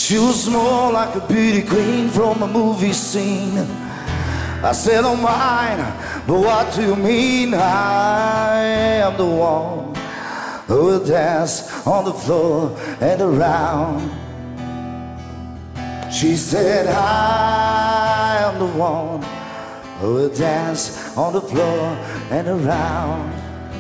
She was more like a beauty queen from a movie scene. I said, oh mine, but what do you mean? I am the one who will dance on the floor and around. She said, I am the one who will dance on the floor and around.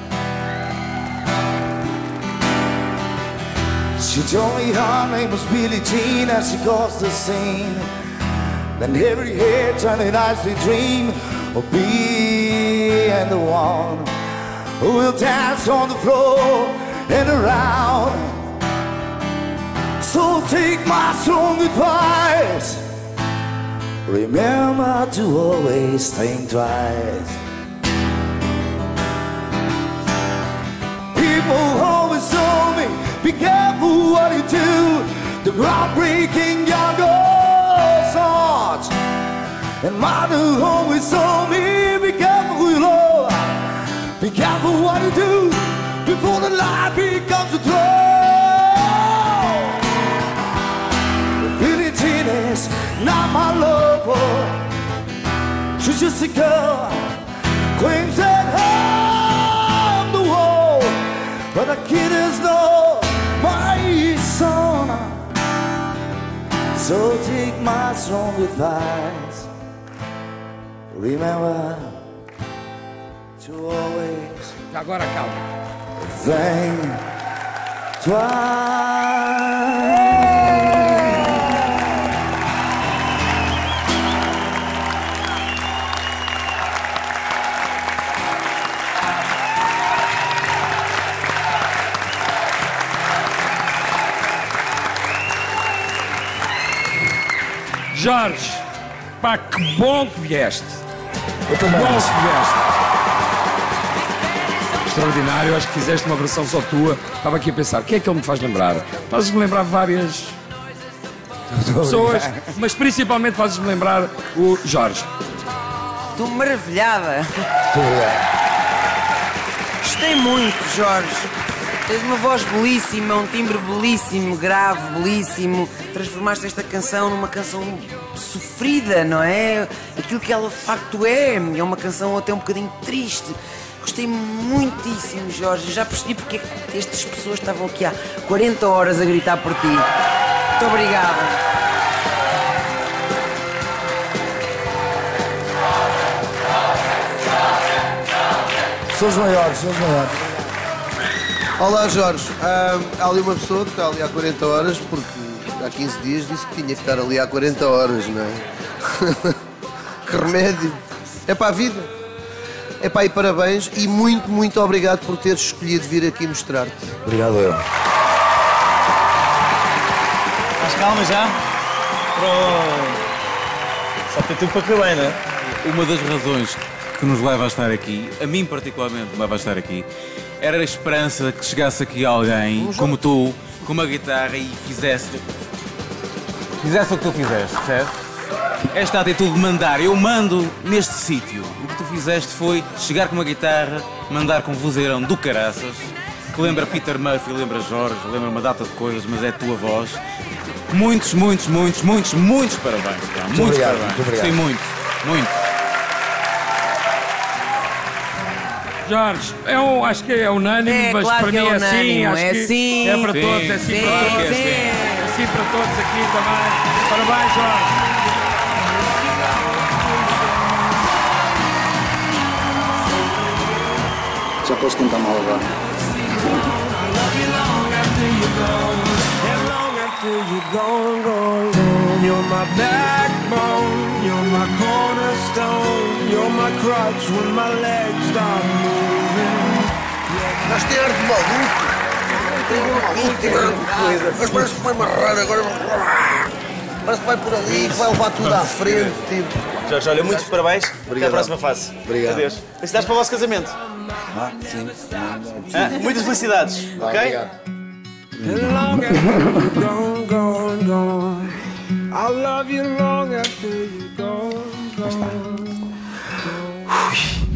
She told me her name was Billie Jean as she crossed the scene. Then every head turned an icy dream of being the one who will dance on the floor and around. So take my strong advice, remember to always think twice. People always told me, be careful what you do. The groundbreaking young girls' hearts. And mother always told me, be careful who you love. Be careful what you do before the light becomes a throne. Billie Jean is not my lover. She's just a girl, claims that I'm the one, but the kid is not my son. So take my strong advice, remember to always Agora calma. think twice. Jorge, pá, que bom que vieste. Eu também. Bom que vieste. Extraordinário, acho que fizeste uma versão só tua. Estava aqui a pensar, o que é que ele me faz lembrar? Fazes-me lembrar várias pessoas, mas principalmente fazes-me lembrar o Jorge. Estou maravilhada. Gostei muito, Jorge. Tens uma voz belíssima, um timbre belíssimo, grave, belíssimo. Transformaste esta canção numa canção sofrida, não é? Aquilo que ela de facto é. É uma canção até um bocadinho triste. Gostei muitíssimo, Jorge. Já percebi porque é que estas pessoas estavam aqui há 40 horas a gritar por ti. Muito obrigada. São os maiores, são os maiores. Olá, Jorge. Há ali uma pessoa que está ali há 40 horas, porque há 15 dias disse que tinha que estar ali há 40 horas, não é? Que remédio. É para a vida. É para aí, parabéns e muito, muito obrigado por teres escolhido vir aqui mostrar-te. Obrigado, eu. Mas calma já. Pronto. Só tem tudo para correr bem, não é? Uma das razões que nos leva a estar aqui, a mim particularmente me leva a estar aqui, era a esperança que chegasse aqui alguém como tu, com uma guitarra e fizesse o que tu fizeste, certo? Esta atitude de mandar, eu mando neste sítio. O que tu fizeste foi chegar com uma guitarra, mandar com um vozeirão do caraças, que lembra Peter Murphy, lembra Jorge, lembra uma data de coisas, mas é a tua voz. Muitos parabéns, pá. Muitos obrigado, parabéns. muito obrigado. Gostei muito. Jorge, acho que é unânime, mas claro para que mim é é assim. unânime, Acho é que assim. é para Sim, todos, é assim sim, para todos. sim. É assim para todos aqui também. Parabéns, Jorge. Já posso cantar mal agora. You're my backbone, you're my cornerstone, you're my crutch when my legs stop moving. Mas tem ar de maluco. Tem ar de coisa. Mas parece que vai amarrar agora. Parece que vai por ali, que vai levar tudo à frente. Tipo. Jorge, olha, muitos parabéns. Obrigado. Até à próxima fase. Obrigado. Adeus. Felicidades para o vosso casamento. Sim. Muitas felicidades, ok? Obrigado. And long after you're gone, gone, gone, I'll love you long after you're gone, gone, gone.